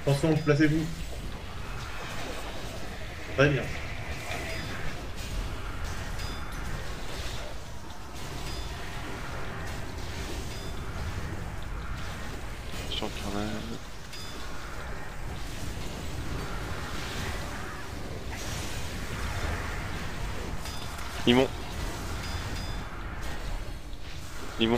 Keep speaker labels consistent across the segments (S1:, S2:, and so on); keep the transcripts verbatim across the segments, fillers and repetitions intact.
S1: Attention, placez-vous. Très bien.
S2: Sur le carnage. Limon. Limon.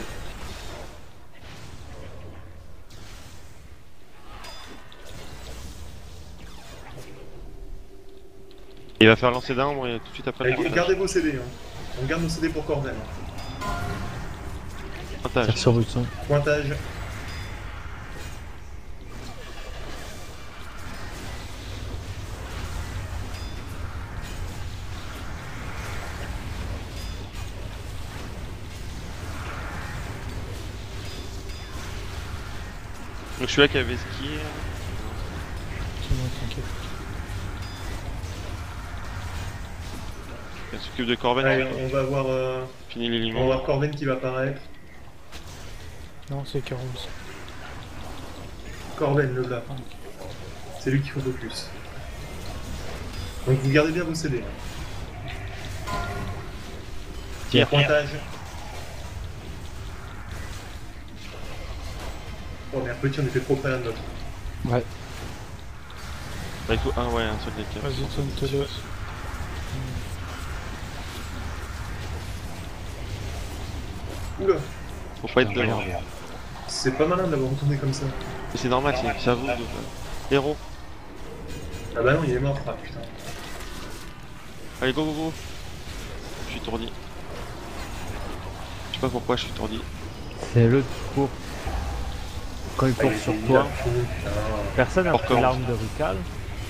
S2: Il va faire lancer d'arbre et tout de suite après le
S1: Allez,
S2: pointage.
S1: gardez vos C D. Hein. On garde nos C D pour Corben.
S2: Pointage.
S3: Tire sur Buxon.
S1: Pointage.
S2: Donc celui-là qui avait skié.
S4: C'est bon, t'inquiète.
S2: Il s'occupe de Corben.
S1: Allez, on va voir, euh,
S2: Fini les
S1: on va
S2: limons.
S1: voir Corben qui va apparaître.
S4: Non, c'est Carouse.
S1: Corben, le gars. C'est lui qu'il faut focus. Donc vous gardez bien vos C D.
S3: Tire.
S1: Pointage. Oh merde, petit, on était trop près l'un de l'autre.
S4: Ouais.
S2: Bah, il faut un, ouais, un seul des quatre.
S4: Vas-y, tente-le.
S1: Oula,
S2: Faut pas être devant.
S1: c'est pas malin de l'avoir retourné comme ça.
S2: Et c'est normal, c'est c'est à vous de. Héros.
S1: Ah bah non, il est mort, ah putain.
S2: Allez, go, go, go. Je suis tourdi. Je sais pas pourquoi je suis tourdi.
S3: C'est le tour. Quand il
S1: Ah,
S3: court
S1: il
S3: sur
S1: est
S3: toi,
S1: bizarre, putain.
S3: personne n'a
S2: Hors
S3: pris
S2: camp.
S3: l'arme de Rucal.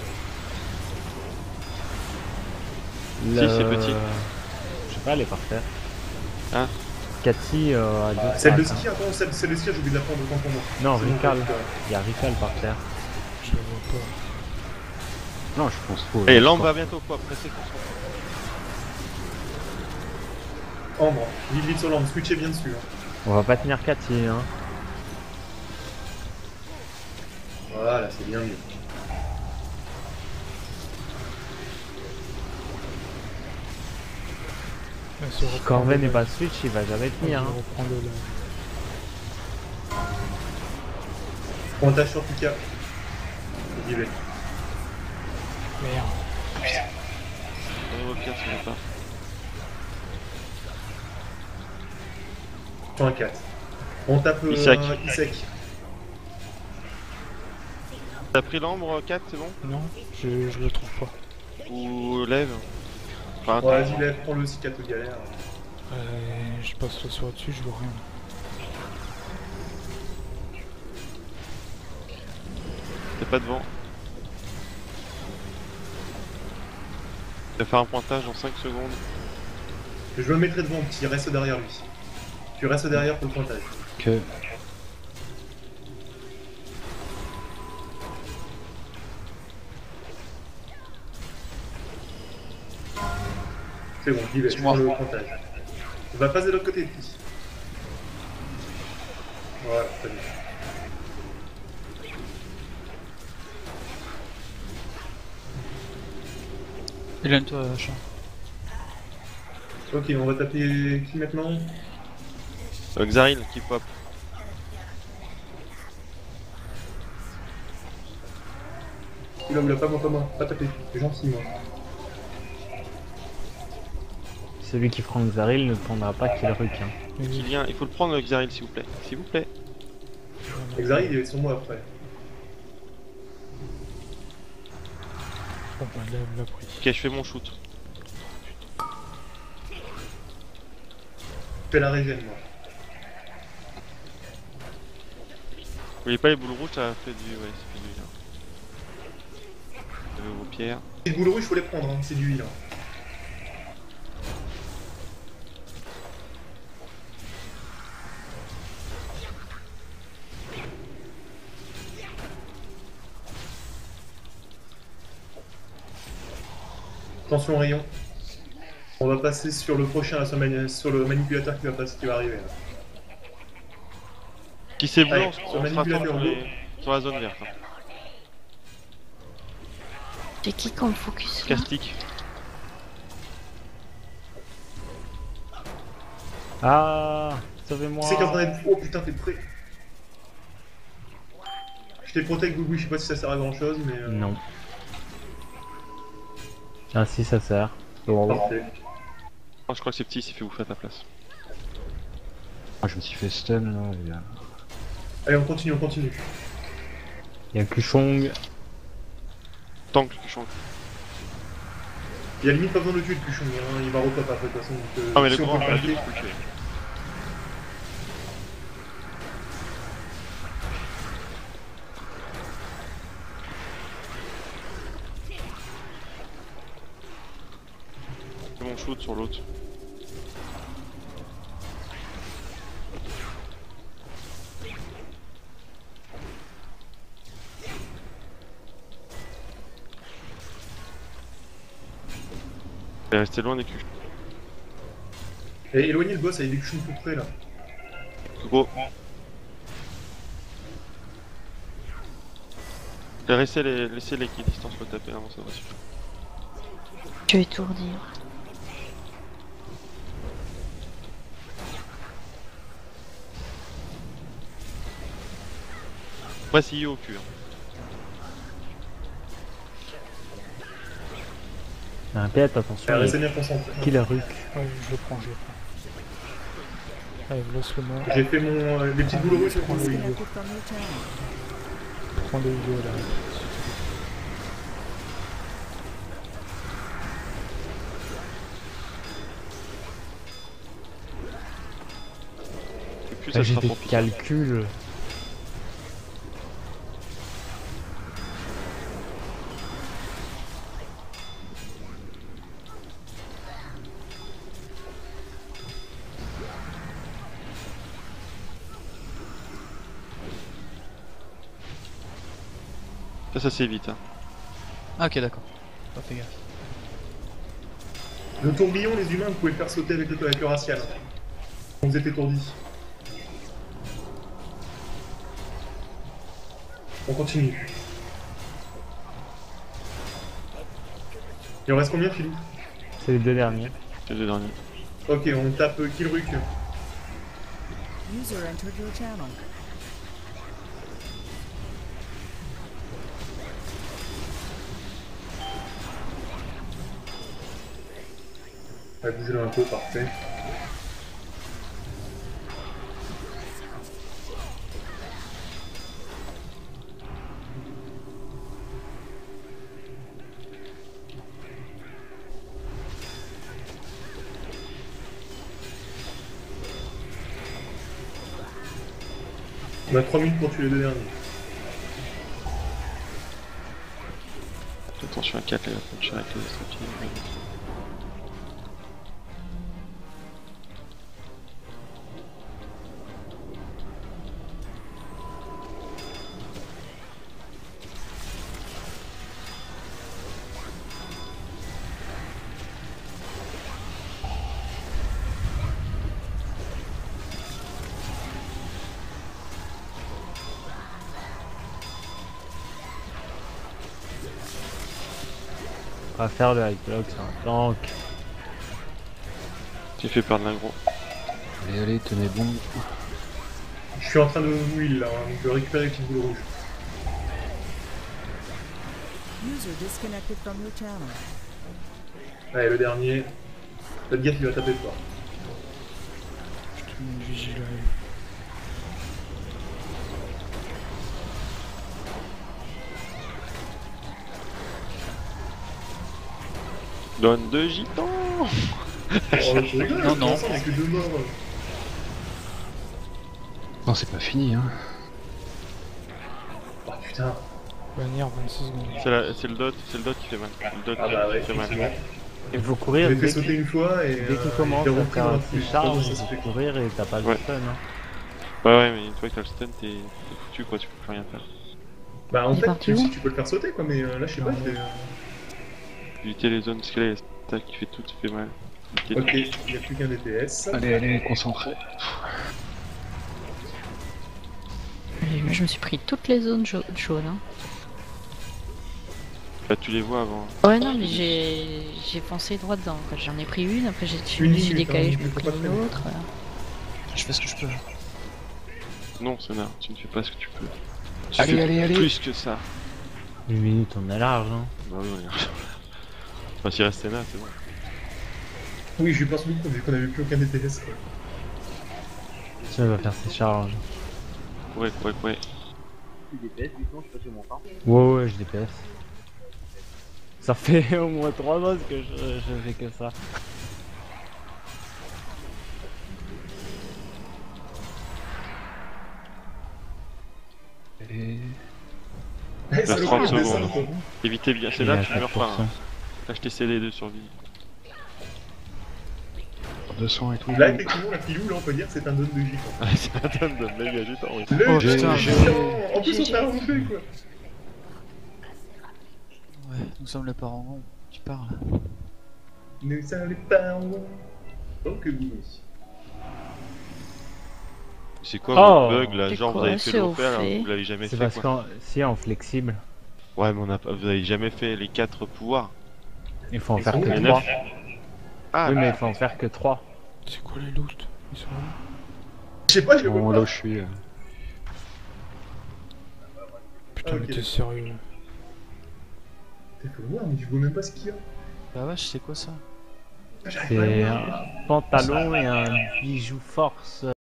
S2: Si, c'est petit.
S3: Je sais pas, elle est par terre.
S2: Hein
S3: Cathy euh, a deux
S1: Celle de
S3: pattes,
S1: ski, attends, celle, celle de ski, j'ai oublié de la prendre autant pour moi.
S3: hein. Non,
S1: C'est bon,
S3: Rucal.
S1: je-
S3: Il y a Rucal par terre.
S4: Je le vois pas.
S3: Non, je pense faut.
S2: Allez, l'ambre va bientôt, quoi. Pressez, concentrez.
S1: Ambre, vite vite sur l'ambre, switchez bien dessus. Hein.
S3: On va pas tenir Cathy, hein.
S1: Voilà, c'est bien mieux.
S4: Ouais, c'est
S3: Si
S4: reprendre
S3: Corben
S4: le-
S3: n'est pas switch, il va jamais
S4: Ouais,
S3: tenir.
S4: je
S3: Hein.
S4: reprends le live.
S1: Pointage sur Pika. J'y vais.
S4: Merde.
S2: On va au pire si on veut pas.
S1: Sur un quatre. On tape euh,
S2: Isaac.
S1: Isaac.
S2: T'as pris l'ambre quatre, c'est bon?
S4: Non, je, je le trouve pas.
S2: Ou lève? Enfin,
S1: Ouais,
S2: attends.
S1: vas-y, lève, prends le aussi quatre galère.
S4: Euh, je passe le soir dessus, je vois rien.
S2: T'es pas devant. Il va faire un pointage en cinq secondes.
S1: Je le mettrai devant, petit, reste derrière lui. Tu restes derrière pour le pointage.
S3: Que.
S1: C'est bon, j'y vais, je
S5: moi.
S1: prends le pointage. On va passer de l'autre côté, petit. Voilà, très bien.
S5: Éloigne-toi, Champ.
S1: Ok, on va taper qui maintenant?
S2: Euh, Xaril qui pop.
S1: Oula, oula, pas moi, pas moi, pas taper, c'est gentil moi.
S3: Celui qui prend Xaril ne prendra pas qu'il Ruc. Hein.
S4: Mais
S2: Qui vient, il faut le prendre le Xaril s'il vous plaît. S'il vous plaît.
S1: Exari, il est sur moi après.
S4: bon, bah, là, l'a pris.
S2: Ok, je fais mon shoot.
S1: Je fais la régène moi.
S2: Vous voyez pas les boules rouges, ça fait du. Ouais, c'est fait du. Là. Vous avez vos pierres.
S1: Les boules rouges, faut les prendre, hein, c'est du heal. Hein. Attention au rayon. On va passer sur le prochain, là, sur, le mani- sur le manipulateur qui va, passer, qui va arriver. Là.
S2: Qui c'est blanc,
S1: Allez,
S2: on
S1: sur
S2: on
S1: le
S2: sera attendre
S1: manipulateur
S2: sur,
S1: bleu.
S2: les- sur la zone verte. Hein.
S6: J'ai qui comme focus là?
S2: Castique.
S3: Ah, sauvez-moi.
S1: C'est qu'en train d'être. Oh putain, t'es prêt. Je t'ai protect, Gougou, je sais pas si ça sert à grand chose, mais. Euh...
S3: Non. Ah si, ça sert. Bon,
S1: Parfait.
S2: Oh, je crois que c'est petit, il s'est fait bouffer à ta place.
S3: je me suis fait stun là. Il y a,
S1: Allez, on continue, on continue.
S3: il y a Kuchong.
S2: Tank, tu changes.
S1: Il y a limite pas besoin de le tuer le Cuchon, hein. Il va repop après de toute façon. Donc, euh,
S2: Ah, mais le
S1: si on
S2: grand,
S1: peut
S2: on
S1: le
S2: l'a dit,
S1: tuer.
S2: faut le tuer. C'est mon shoot sur l'autre. Il est resté loin des culs.
S1: Et éloignez le boss avec des Cuchons tout près là.
S2: Gros. Laissez les, laissez les distance le taper avant ça va suffire.
S6: Je vais étourdir.
S2: Voici au cul. Hein.
S3: Il y a un pet, attention.
S1: Allez,
S3: il y
S1: restez
S3: a
S1: bien concentrés.
S3: qui la ruc.
S4: Ouais, je le prends, je le prends. Allez, laisse-le-moi.
S1: J'ai fait mon. Euh, les petites boules rouges, je
S4: Prends
S1: prends
S4: le
S1: le
S4: vidéo. Prends des vidéos là.
S2: Et plus
S3: Ah,
S2: ça
S3: J'ai
S2: sera
S3: des
S2: pour plus.
S3: calculs.
S2: Ça, ça s'évite. Hein.
S5: Ah, ok, d'accord. Pas fait gaffe.
S1: Le tourbillon, les humains, vous pouvez le faire sauter avec le, avec le racial. Quand vous êtes étourdis. On continue. Il en reste combien, Philippe?
S3: C'est les deux derniers.
S2: C'est les deux derniers.
S1: Ok, on tape euh, Killruck.
S7: User entered your channel.
S1: Ouais, bougez-le un peu, parfait. On a trois minutes pour tuer les deux derniers.
S2: Attention à quatre, là, il va puncher avec les strapiers.
S3: On va faire le hype lock, c'est un tank.
S2: J'ai fait perdre l'aggro.
S3: Allez, allez, tenez bon.
S1: Je suis en train de wheel là, hein, donc je récupère les petites boules rouges.
S7: User disconnected from your channel.
S1: Allez, le dernier. Faites gaffe, il va taper fort.
S4: Je te mets une vigile là.
S2: Donne deux gitans.
S1: Oh, je rigole,
S5: Non, non.
S1: Il n'y a que deux morts.
S3: Non, c'est pas fini, hein.
S1: Oh putain.
S4: Bannière vingt-six secondes.
S2: C'est la- c'est le dot, c'est le dot qui fait mal. C'est le dot
S1: Ah
S2: qui,
S1: bah
S2: qui
S1: ouais,
S2: fait mal.
S1: effectivement.
S3: Il faut
S1: Je
S3: courir
S1: l'ai
S3: dès
S1: fait
S3: qu'il
S1: sauter une fois et.
S3: dès qu'il
S1: euh,
S3: commence
S1: il est
S3: à
S1: repris
S3: faire
S1: dans
S3: un
S1: la
S3: petit
S1: foule.
S3: charge,
S1: Pardon,
S3: il
S1: ça se
S3: faut
S1: fait.
S3: courir et t'as pas
S2: Ouais.
S3: de stun. Hein.
S2: Ouais, ouais, mais une fois que t'as le stun, t'es t'es foutu quoi, tu peux plus rien faire.
S1: Bah en
S6: Il est
S1: fait,
S6: parti
S1: tu,
S6: où
S1: si tu peux le faire sauter quoi, mais euh, là je sais pas.
S4: Non,
S1: c'est,
S4: ouais.
S1: euh,
S2: Éviter les zones, parce que là, il y a ça qui fait tout, qui fait mal. Éviter
S1: Ok, il n'y a plus qu'un D P S.
S3: Allez, allez, concentré.
S6: Allez, moi, je me suis pris toutes les zones jau- jaunes. Hein.
S2: Bah, tu les vois avant.
S6: Ouais, non, mais j'ai j'ai foncé droit dedans. Quoi. J'en ai pris une, après j'ai- je
S1: Une
S6: me suis
S1: minute,
S6: décalé,
S1: hein,
S6: je
S1: mais
S6: me
S1: faut
S6: pris
S1: pas
S6: une
S1: traîner.
S6: autre.
S5: Je fais ce que je peux.
S2: Non, Senna, tu ne fais pas ce que tu peux. Tu
S8: Allez,
S2: fais
S8: allez, allez.
S2: plus que ça.
S3: Une minute, on est large, hein.
S2: Bah oui, regarde. Enfin, s'il reste Senna, c'est bon.
S1: Oui, je pense beaucoup vu qu'on avait plus aucun D P S quoi.
S3: Tiens, il va faire ses charges.
S2: Ouais, ouais, ouais.
S3: Ouais, ouais, je D P S. Ça fait au moins trois mois que je, je fais que ça.
S8: Allez.
S1: Eh, ça
S2: Reste
S1: le
S2: trente
S1: coup, je descends,
S2: secondes.
S1: quoi.
S2: Évitez bien
S3: Il est
S2: Senna,
S3: à
S2: tu meurs
S3: quatre
S2: pas.
S3: pour cent.
S2: Hein. Là, je t'ai scellé de survie.
S8: deux cents et tout.
S1: Là, effectivement, la pilou, là, on peut dire que c'est un don de gitan.
S2: Ah, c'est un tonne de méga gitan, oui.
S1: Le
S5: Oh,
S1: gitan
S5: putain,
S1: gitan. En plus, on se fait remonter, quoi.
S5: Ouais, nous sommes les parents. Tu parles.
S1: Nous sommes les parents. Donc, oui.
S2: C'est quoi
S3: Oh,
S2: votre bug là?
S6: c'est
S2: Genre, vous
S6: quoi,
S2: avez fait
S6: c'est
S2: l'O
S6: au
S2: P alors
S6: fait.
S2: vous l'avez jamais
S3: C'est
S2: fait
S3: parce
S2: quoi.
S3: qu'en si en flexible,
S2: Ouais, mais on a pas... vous avez jamais fait les quatre pouvoirs.
S3: il faut en
S1: Ils
S3: faire
S1: sont
S3: que
S1: où, les
S3: trois.
S2: neuf Ah,
S3: Oui, mais il faut en faire que trois.
S8: C'est quoi les loots? Ils sont où?
S1: Je sais pas, je le
S8: Bon,
S1: vois
S8: là
S1: pas.
S8: où je suis. euh. Putain,
S1: Ah, ok.
S8: mais t'es sérieux?
S1: T'es fait voir, mais je vois même pas ce qu'il y a.
S5: Bah vache, c'est quoi ça?
S1: J'arrive pas à le
S3: C'est
S1: voir.
S3: un pantalon et un bijou force.